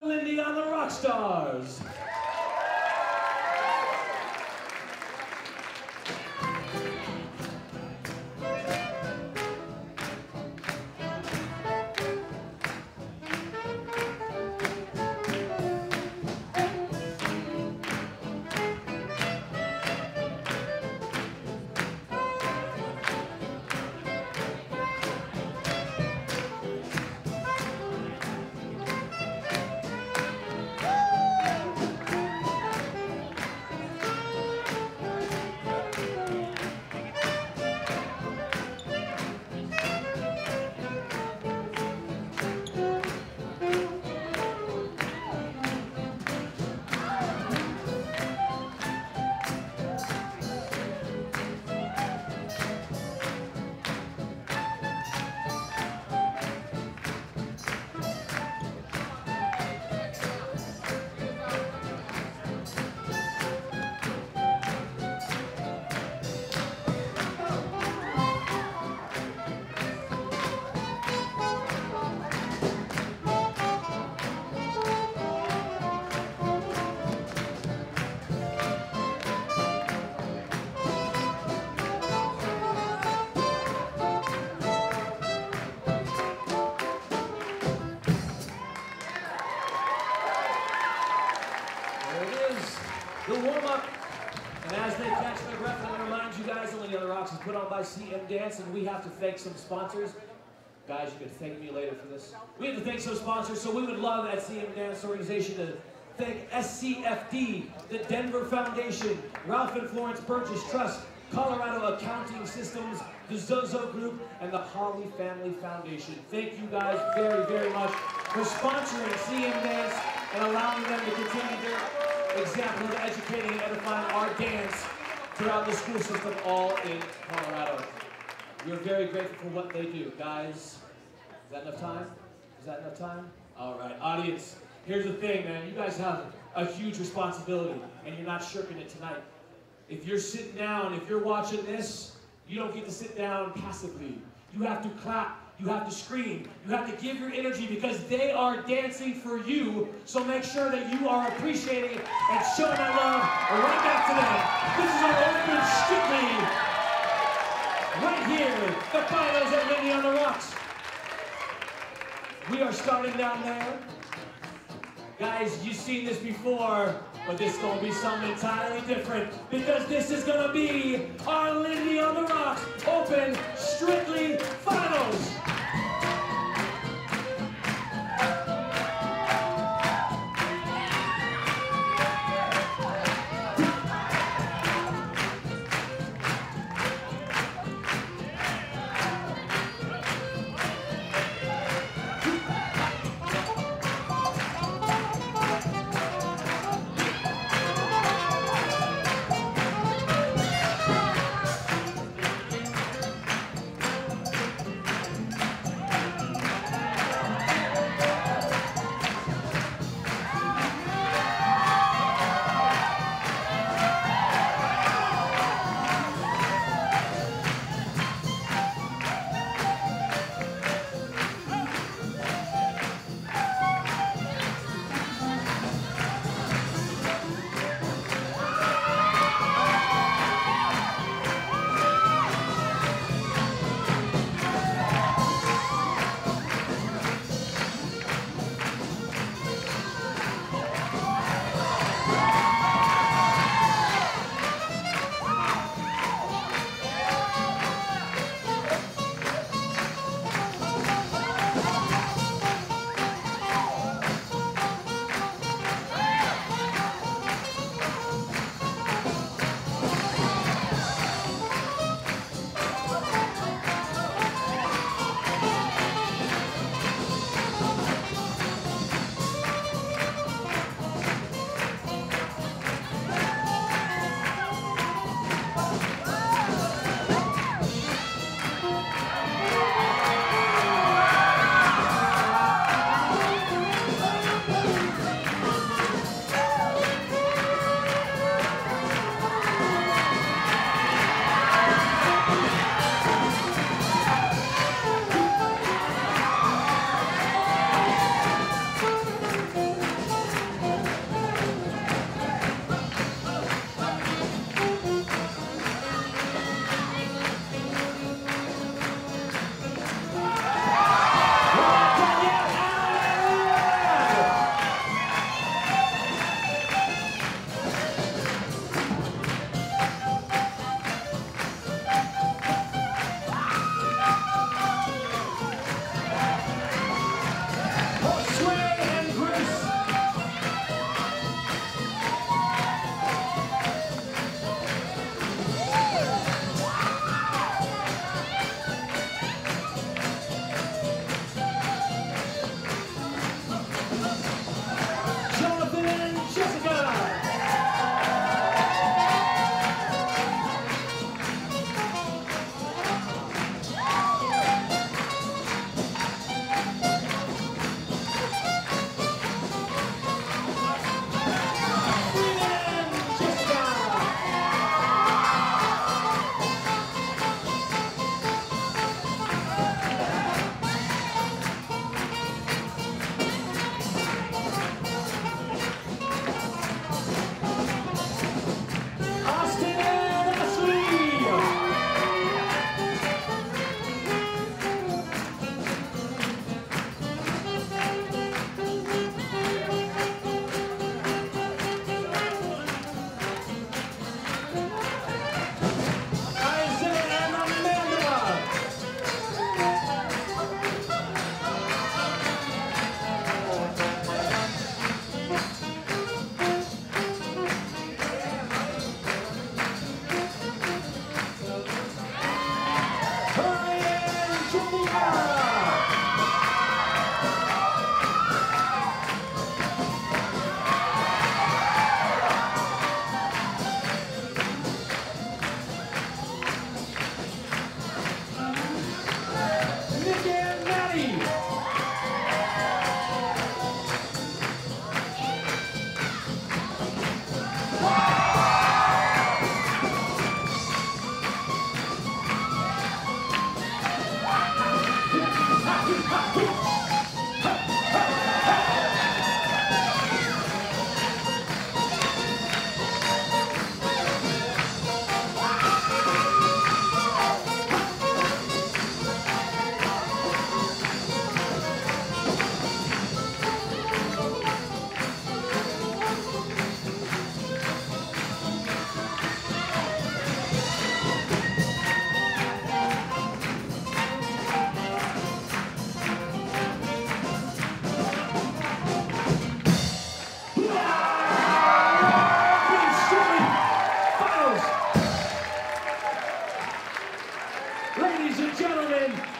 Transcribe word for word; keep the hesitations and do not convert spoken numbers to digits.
Lindy on the Rockstars. Put on by C M Dance, and we have to thank some sponsors. Guys, you can thank me later for this. We have to thank some sponsors, so we would love at C M Dance Organization to thank S C F D, the Denver Foundation, Ralph and Florence Burgess Trust, Colorado Accounting Systems, the Zozo Group, and the Hurley Family Foundation. Thank you guys very, very much for sponsoring C M Dance and allowing them to continue their example of educating and edifying our dance throughout the school system, all in Colorado. We're very grateful for what they do. Guys, is that enough time? Is that enough time? All right, audience, here's the thing, man. You guys have a huge responsibility, and you're not shirking it tonight. If you're sitting down, if you're watching this, you don't get to sit down passively. You have to clap. You have to scream. You have to give your energy because they are dancing for you. So make sure that you are appreciating and showing that love right back to them. This is our open strictly right here. The finals at Lindy on the Rocks. We are starting down there. Guys, you've seen this before, but this is going to be something entirely different because this is going to be our Lindy on the Rocks Open Strictly Finals. ladies and gentlemen,